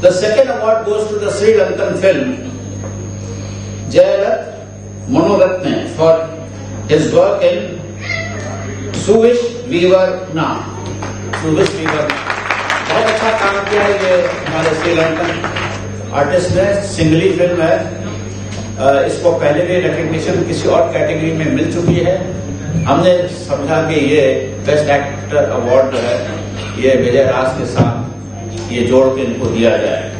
The second award goes to the Sri Lankan film Jayalath Manoratne for his work in Suvish Weaver नाम। सुविश Weaver बहुत अच्छा काम किया है ये हमारे श्रीलंकन आर्टिस्ट ने। सिंगली फिल्म है, इसको पहले भी रिकग्निशन किसी और कैटेगरी में मिल चुकी है। हमने समझा कि ये बेस्ट एक्टर अवार्ड जो है ये विजय राज के साथ ये जोड़ के इनको दिया जाए।